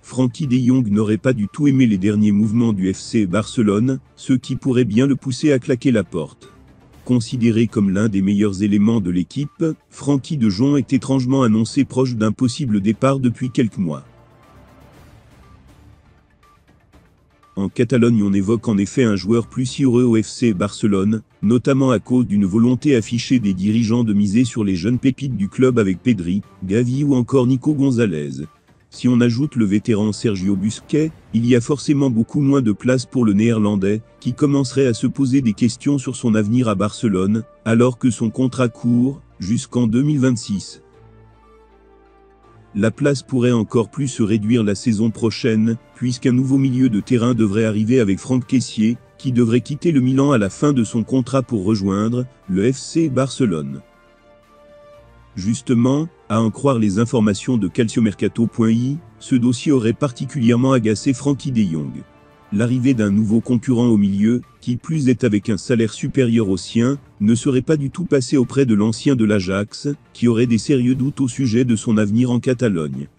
Frenkie de Jong n'aurait pas du tout aimé les derniers mouvements du FC Barcelone, ce qui pourrait bien le pousser à claquer la porte. Considéré comme l'un des meilleurs éléments de l'équipe, Frenkie de Jong est étrangement annoncé proche d'un possible départ depuis quelques mois. En Catalogne, on évoque en effet un joueur plus si heureux au FC Barcelone, notamment à cause d'une volonté affichée des dirigeants de miser sur les jeunes pépites du club avec Pedri, Gavi ou encore Nico Gonzalez. Si on ajoute le vétéran Sergio Busquets, il y a forcément beaucoup moins de place pour le néerlandais, qui commencerait à se poser des questions sur son avenir à Barcelone, alors que son contrat court, jusqu'en 2026. La place pourrait encore plus se réduire la saison prochaine, puisqu'un nouveau milieu de terrain devrait arriver avec Franck Kessié, qui devrait quitter le Milan à la fin de son contrat pour rejoindre le FC Barcelone. Justement, à en croire les informations de calciomercato.i, ce dossier aurait particulièrement agacé Frenkie de Jong. L'arrivée d'un nouveau concurrent au milieu, qui plus est avec un salaire supérieur au sien, ne serait pas du tout passé auprès de l'ancien de l'Ajax, qui aurait des sérieux doutes au sujet de son avenir en Catalogne.